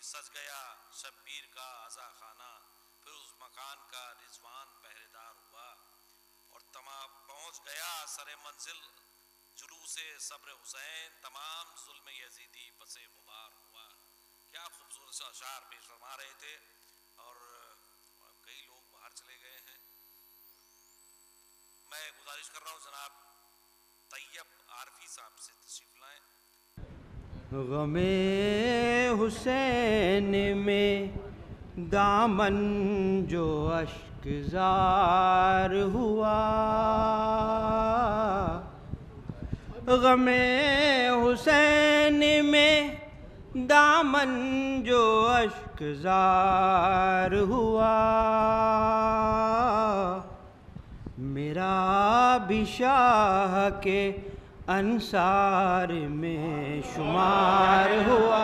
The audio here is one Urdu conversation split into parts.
سج گیا شبیر کا عزا خانہ، پھر اس مکان کا رضوان پہرے دار ہوا، اور تمام پہنچ گیا سر منزل جلوس صبر حسین، تمام ظلم یزیدی پس غبار ہوا۔ کیا خوبصورت اشعار پیش فرما رہے تھے، اور کئی لوگ باہر چلے گئے ہیں۔ میں گزارش کر رہا ہوں جناب طیب عارفی صاحب سے تشریف لائیں۔ غم حسین میں دامن جو اشک زار ہوا، غم حسین میں دامن جو اشک زار ہوا، میرا بھی شاہ کے انصار میں شمار ہوا،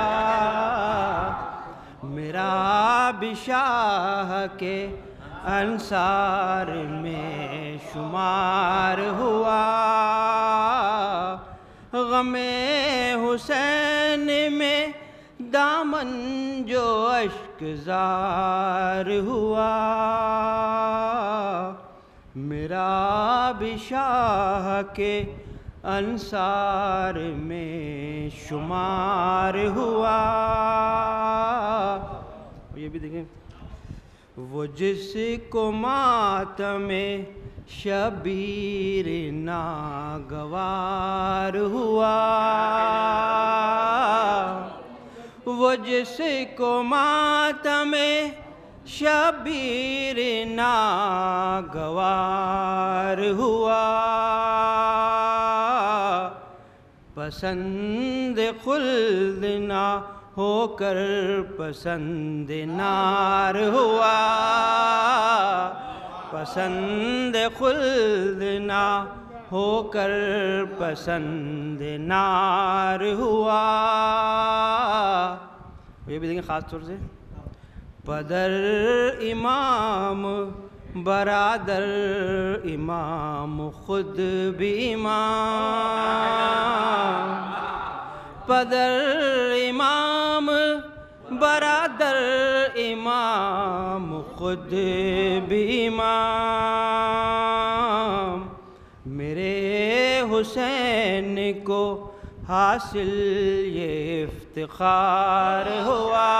میرا بھی شاہ کے انصار میں شمار ہوا، غم حسین میں دامن جو اشک زار ہوا، میرا بھی شاہ کے انصار میں شمار ہوا۔ یہ بھی دیکھیں، وہ جس کو ماتم شبیر ناگوار ہوا، وہ جس کو ماتم شبیر ناگوار ہوا، پسند خلد نہ ہو کر پسند نار ہوا، پسند خلد نہ ہو کر پسند نار ہوا۔ یہ بھی دیکھیں خاص طور سے، پدر امام برادر امام خود بھی امام، پدر امام برادر امام خود بھی امام، میرے حسین کو حاصل یہ افتخار ہوا،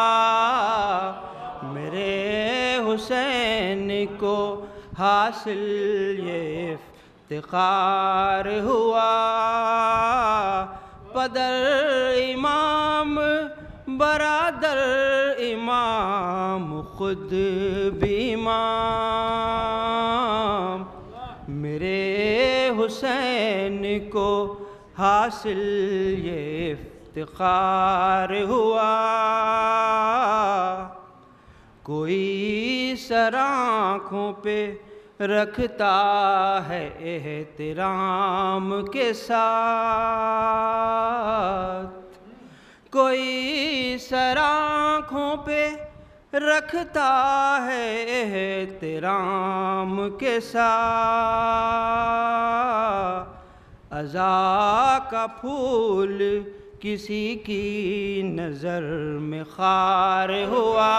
میرے حسین کو حاصل یہ افتخار ہوا، پدر امام برادر امام خود بھی امام، میرے حسین کو حاصل یہ افتخار ہوا، کوئی سر آنکھوں پہ رکھتا ہے احترام کے ساتھ، کوئی سر آنکھوں پہ رکھتا ہے احترام کے ساتھ، عزا کا پھول کسی کی نظر میں خار ہوا،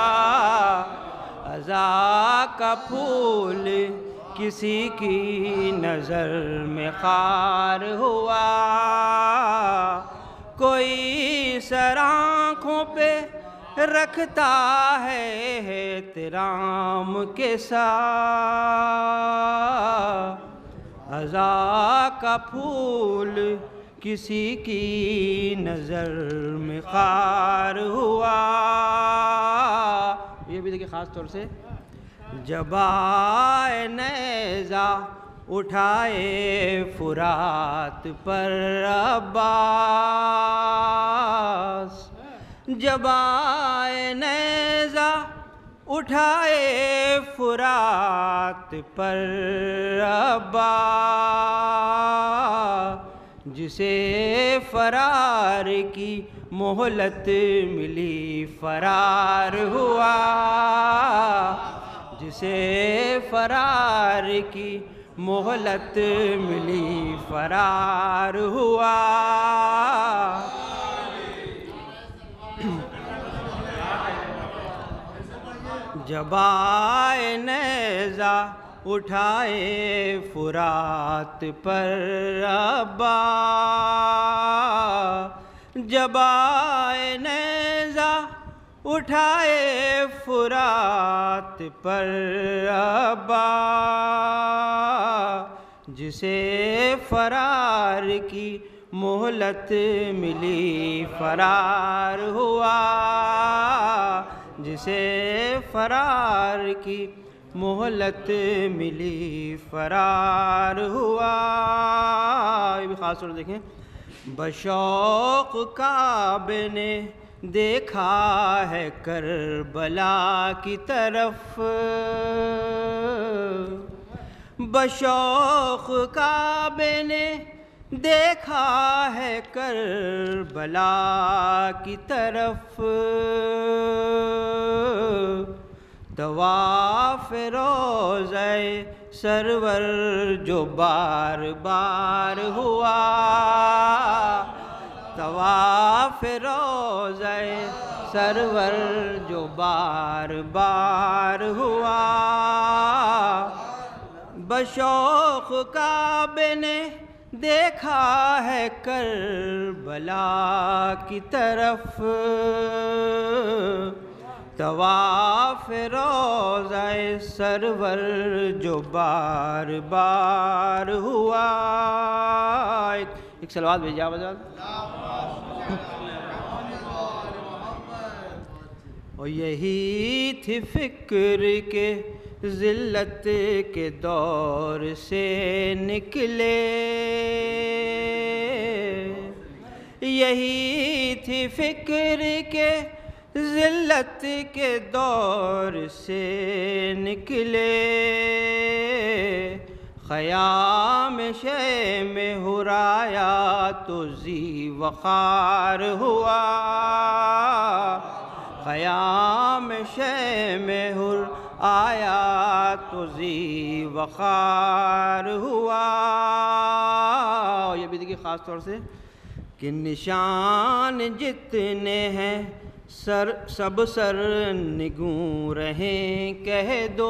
عزا کا پھول کسی کی نظر میں خار ہوا، کوئی سر آنکھوں پہ رکھتا ہے احترام کے ساتھ، عزا کا پھول کسی کی نظر میں خار ہوا۔ یہ بھی دیکھیں خاص طور سے، جب آئے نیزہ اٹھائے فرات پر عباس، جب آئے نیزہ اٹھائے فرات پر عباس، جسے فرار کی مہلت ملی فرار ہوا، جسے فرار کی مہلت ملی فرار ہوا، جب آئے نیزہ اٹھائے فرات پر ابا، جب آئے نیزہ اٹھائے فرات پر ابا، جسے فرار کی مہلت ملی فرار ہوا، جسے فرار کی مہلت ملی فرار ہوا۔ یہ بھی خاص طور دیکھیں، بشوق کعبے نے دیکھا ہے کربلا کی طرف، بشوق کعبے نے دیکھا ہے کربلا کی طرف، طواف روضہ سرور جو بار بار ہوا، طواف روضہ سرور جو بار بار ہوا، بشوق کعبے نے دیکھا ہے کربلا کی طرف، طواف روضہ سرور جو بار بار ہوا۔ ایک صلوات بھیجیے آواز۔ اور یہی تھی فکر کے ذلت کے دور سے نکلے، یہی تھی فکر کے ذلت کے دور سے نکلے، خیام شے میں ہرایا تو ذی وقار ہوا، خیام شے میں ہر آیا تو ذی وقار ہوا۔ یہ بھی دیکھیے خاص طور سے کہ نشان جتنے ہیں سب سر نگوں رہیں کہہ دو،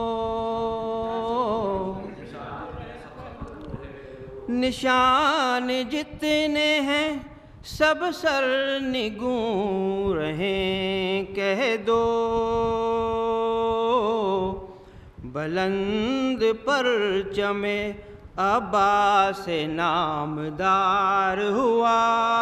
نشان جتنے ہیں سب سر نگوں رہیں کہہ دو، بلند پرچم ابا سے نامدار ہوا،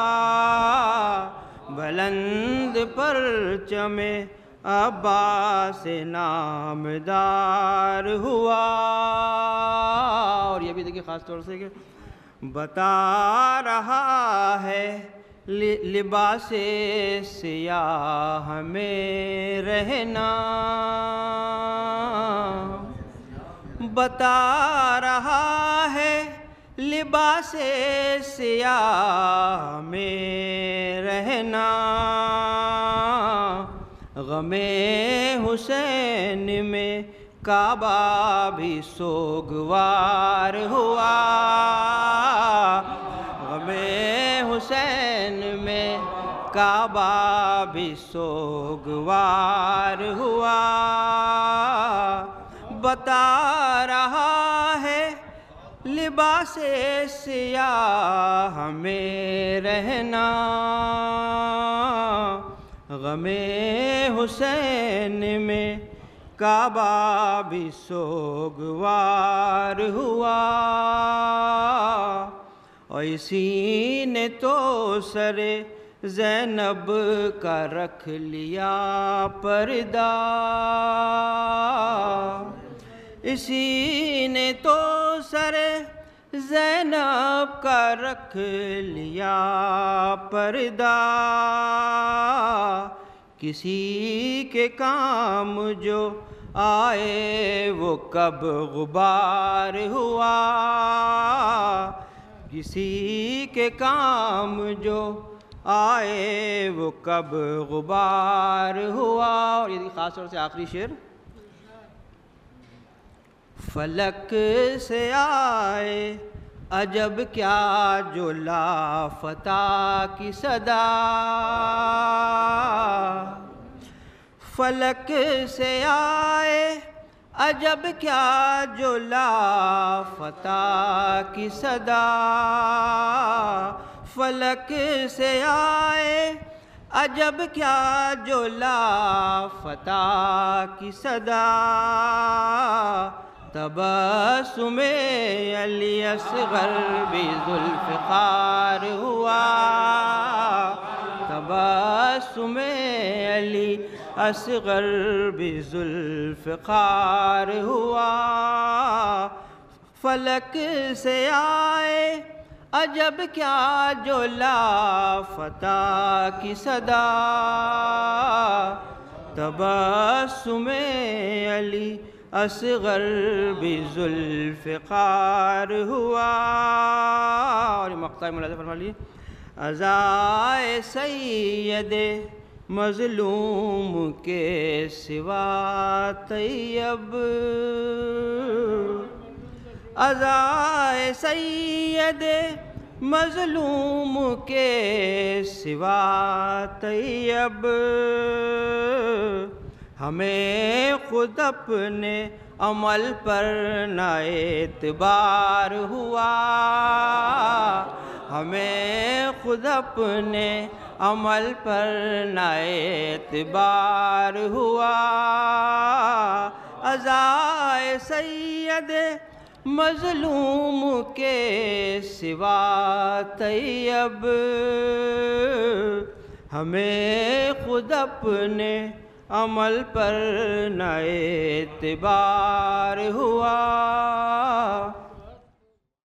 بلند پرچم ابا سے نامدار ہوا۔ اور یہ بھی دیکھیے خاص طور سے کہ بتا رہا ہے لباس سیاہ میں رہنا، بتا رہا ہے لباس سیاہ میں رہنا، غم حسین میں کعبہ بھی سوگوار ہوا، غم حسین میں کعبہ بھی سوگوار ہوا، بتا رہا ہے لباس سیاہ میں رہنا، غم حسین میں کعبہ بھی سوگوار ہوا۔ اور اسی نے تو سر زینب کا رکھ لیا پردہ، اسی نے تو سر زینب کا رکھ لیا پردہ، کسی کے کام جو آئے وہ کب غبار ہوا، کسی کے کام جو آئے وہ کب غبار ہوا۔ اور یہ خاص طور سے آخری شعر، فلک سے آئے عجب کیا جو لافتہ کی صدا، فلک سے آئے عجب کیا جو لافتہ کی صدا، فلک سے آئے عجب کیا جو لافتہ کی صدا، تبسم علی اصغر بھی ذوالفقار ہوا، تبسم علی اصغر بھی ذوالفقار ہوا، فلک سے آئے عجب کیا جو لافتہ کی صدا، تبسم علی اصغر بھی ذوالفقار ہوا۔ اور یہ مقطع ملاحظہ فرما لیجیے، عزائے سید مظلوم کے سوا طیب، عزائے سید مظلوم کے سوا طیب، ہمیں خود اپنے عمل پر نہ اعتبار ہوا، ہمیں خود اپنے عمل پر نہ اعتبار ہوا، عزائے سید مظلوم کے سوا طیب، ہمیں خود اپنے عمل پر نہ اعتبار ہوا۔